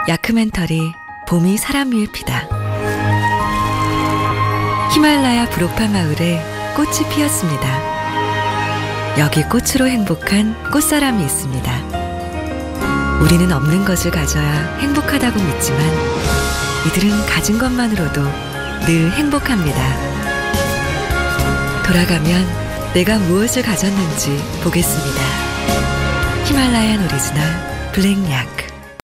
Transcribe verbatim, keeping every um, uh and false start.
야크멘터리 봄이 사람 위에 피다. 히말라야 브로파 마을에 꽃이 피었습니다. 여기 꽃으로 행복한 꽃사람이 있습니다. 우리는 없는 것을 가져야 행복하다고 믿지만 이들은 가진 것만으로도 늘 행복합니다. 돌아가면 내가 무엇을 가졌는지 보겠습니다. 히말라얀 오리지널 블랙 야크.